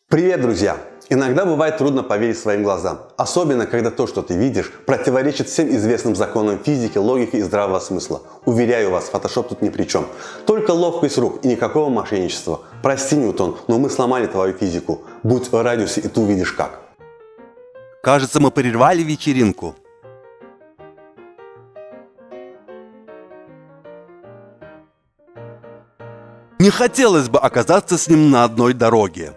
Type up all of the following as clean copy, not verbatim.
Привет, друзья! Иногда бывает трудно поверить своим глазам, особенно когда то, что ты видишь, противоречит всем известным законам физики, логики и здравого смысла. Уверяю вас, Photoshop тут ни при чем. Только ловкость рук и никакого мошенничества. Прости, Ньютон, но мы сломали твою физику. Будь в радиусе, и ты увидишь как. Кажется, мы прервали вечеринку. Не хотелось бы оказаться с ним на одной дороге.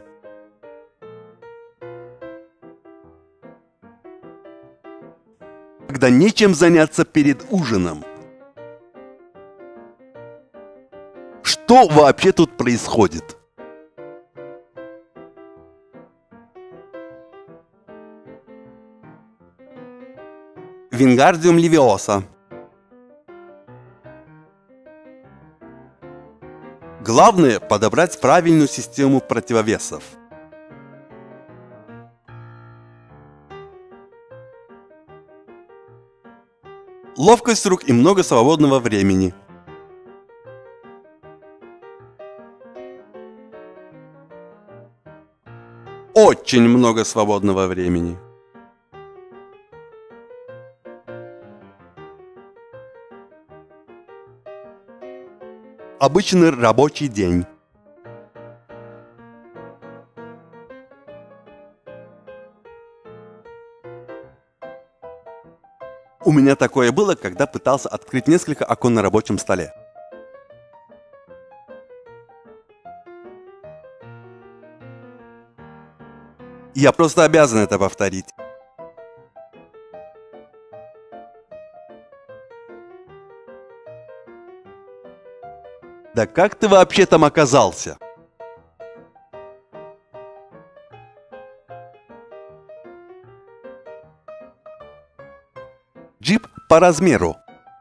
Когда нечем заняться перед ужином. Что вообще тут происходит? Wingardium Leviosa. Главное – подобрать правильную систему противовесов. Ловкость рук и много свободного времени. Очень много свободного времени. Обычный рабочий день. У меня такое было, когда пытался открыть несколько окон на рабочем столе. Я просто обязан это повторить. Да как ты вообще там оказался? Джип по размеру.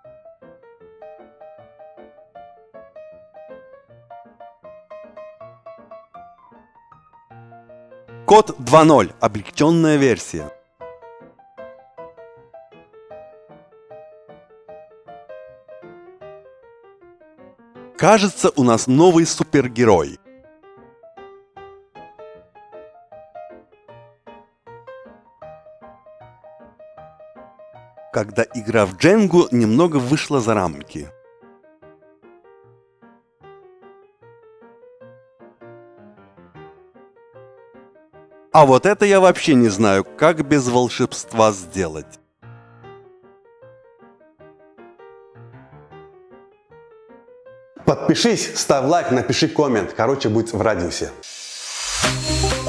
Код 2.0. Облегченная версия. Кажется, у нас новый супергерой. Когда игра в Дженгу немного вышла за рамки. А вот это я вообще не знаю, как без волшебства сделать. Подпишись, ставь лайк, напиши коммент. Короче, будь в радиусе.